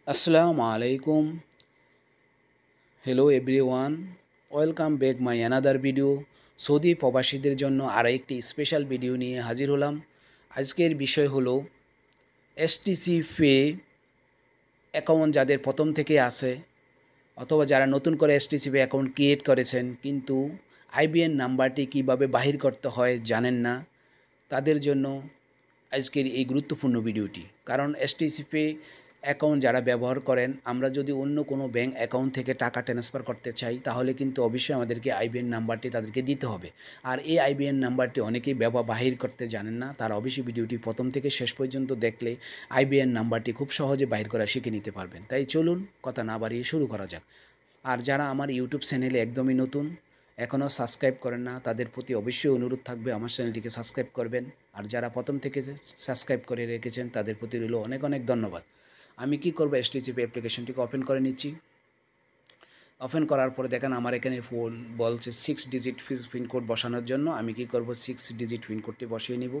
আসসালামু আলাইকুম। Hello everyone, welcome back my another video. Saudi প্রবাসীদের জন্য আরও একটি স্পেশাল ভিডিও নিয়ে হাজির হলাম। আজকের বিষয় হলো এসটিসি পে অ্যাকাউন্ট যাদের প্রথম থেকে আছে অথবা যারা নতুন করে এসটিসি পে অ্যাকাউন্ট ক্রিয়েট করেছেন কিন্তু আইবিএন নাম্বারটি কিভাবে বাহির করতে হয় জানেন না, তাদের জন্য আজকের এই গুরুত্বপূর্ণ ভিডিওটি। কারণ এসটিসি পে অ্যাকাউন্ট যারা ব্যবহার করেন, আমরা যদি অন্য কোনো ব্যাঙ্ক অ্যাকাউন্ট থেকে টাকা ট্রান্সফার করতে চাই তাহলে কিন্তু অবশ্যই আমাদেরকে আইবিএন নাম্বারটি তাদেরকে দিতে হবে। আর এই আইবিএন নাম্বারটি অনেকেই বাহির করতে জানেন না, তারা অবশ্যই ভিডিওটি প্রথম থেকে শেষ পর্যন্ত দেখলে আইবিএন নাম্বারটি খুব সহজে বাহির করা শিখে নিতে পারবেন। তাই চলুন কথা না বাড়িয়ে শুরু করা যাক। আর যারা আমার ইউটিউব চ্যানেলে একদমই নতুন, এখনও সাবস্ক্রাইব করেন না, তাদের প্রতি অবশ্যই অনুরোধ থাকবে আমার চ্যানেলটিকে সাবস্ক্রাইব করবেন। আর যারা প্রথম থেকে সাবস্ক্রাইব করে রেখেছেন তাদের প্রতি রইল অনেক অনেক ধন্যবাদ। আমি কি করব, এসটিসিপি অ্যাপ্লিকেশনটিকে ওপেন করে নিচ্ছি। ওপেন করার পরে দেখেন আমার এখানে ফোন বলছে 6 ডিজিট পিনকোড বসানোর জন্য। আমি কি করব, 6 ডিজিট পিনকোডটি বসিয়ে নিব।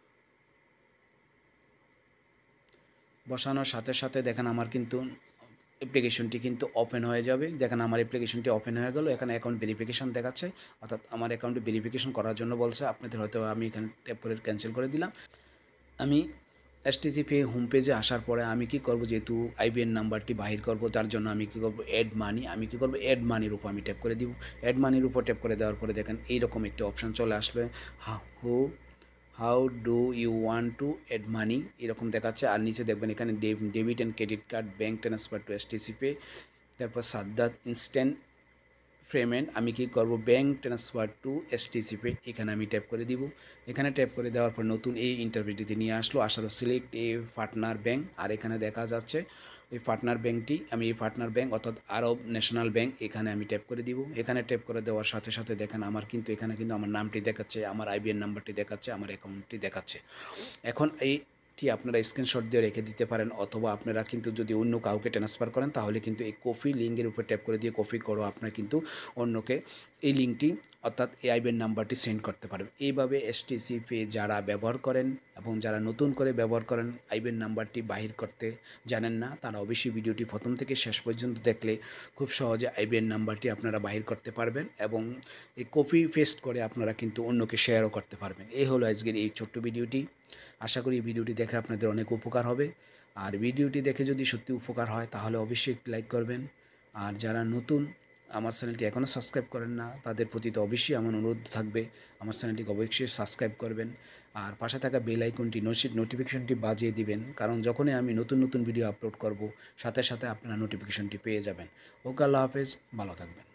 বসানোর সাথে সাথে দেখেন আমার কিন্তু অ্যাপ্লিকেশনটি কিন্তু ওপেন হয়ে যাবে। দেখেন আমার অ্যাপ্লিকেশনটি ওপেন হয়ে গেল। এখানে অ্যাকাউন্ট ভেরিফিকেশন দেখাচ্ছে, অর্থাৎ আমার অ্যাকাউন্টে ভেরিফিকেশন করার জন্য বলছে। আপনাদের হয়তো আমি এখানে ট্যাপ করে ক্যান্সেল করে দিলাম। আমি এসটিসি পে হোম পেজে আসার পরে আমি কি করব, যেহেতু আইবিএন নাম্বারটি বাহির করব তার জন্য আমি কি করব, অ্যাড মানি। আমি কি করব, অ্যাড মানির উপর আমি ট্যাপ করে দিব। অ্যাড মানির উপর ট্যাপ করে দেওয়ার পরে দেখেন এইরকম একটি অপশান চলে আসবে, who how do you want to add money, এরকম দেখাচ্ছে। আর নিচে দেখবেন এখানে debit and credit card, bank transfer to STC pay, তারপর সাদ্দাত ইনস্ট্যান্ট পেমেন্ট। আমি কি করব, bank transfer to STC pay, এখানে আমি ট্যাপ করে দিব। এখানে ট্যাপ করে দেওয়ার পর নতুন এই ইন্টারভিউটিতে নিয়ে আসলো, আসার সিলেক্ট এ পার্টনার ব্যাঙ্ক। আর এখানে দেখা যাচ্ছে এই পার্টনার ব্যাঙ্কটি, আমি এই পার্টনার ব্যাঙ্ক অর্থাৎ আরব ন্যাশনাল ব্যাঙ্ক, এখানে আমি ট্যাপ করে দিব। এখানে ট্যাপ করে দেওয়ার সাথে সাথে দেখেন আমার কিন্তু এখানে কিন্তু আমার নামটি দেখাচ্ছে, আমার আইবিএন নাম্বারটি দেখাচ্ছে, আমার অ্যাকাউন্টটি দেখাচ্ছে। এখন এইটি আপনারা স্ক্রিনশট দিয়ে রেখে দিতে পারেন, অথবা আপনারা কিন্তু যদি অন্য কাউকে ট্রান্সফার করেন তাহলে কিন্তু এই কপি লিঙ্কের উপর ট্যাপ করে দিয়ে কপি করো, আপনার কিন্তু অন্যকে এই লিঙ্কটি অর্থাৎ এই আইবিএন নাম্বারটি সেন্ড করতে পারবেন। এইভাবে এসটিসি পে যারা ব্যবহার করেন এবং যারা নতুন করে ব্যবহার করেন, আইবিএন নাম্বারটি বাহির করতে জানেন না, তারা অবশ্যই ভিডিওটি প্রথম থেকে শেষ পর্যন্ত দেখলে খুব সহজে আইবিএন নাম্বারটি আপনারা বাহির করতে পারবেন এবং এই কপি পেস্ট করে আপনারা কিন্তু অন্যকে শেয়ারও করতে পারবেন। এই হলো আজকের এই ছোট্ট ভিডিওটি। আশা করি এই ভিডিওটি দেখে আপনাদের অনেক উপকার হবে। আর ভিডিওটি দেখে যদি সত্যি উপকার হয় তাহলে অবশ্যই একটি লাইক করবেন। আর যারা নতুন আমার চ্যানেলটি এখনও সাবস্ক্রাইব করেন না, তাদের প্রতি তো অবশ্যই আমার অনুরোধ থাকবে আমার চ্যানেলটিকে অবশ্যই সাবস্ক্রাইব করবেন। আর পাশে থাকা বেল আইকনটি নোটিফিকেশনটি বাজিয়ে দিবেন, কারণ যখনই আমি নতুন নতুন ভিডিও আপলোড করব সাথে সাথে আপনারা নোটিফিকেশনটি পেয়ে যাবেন। ওকে, আল্লাহ হাফেজ, ভালো থাকবেন।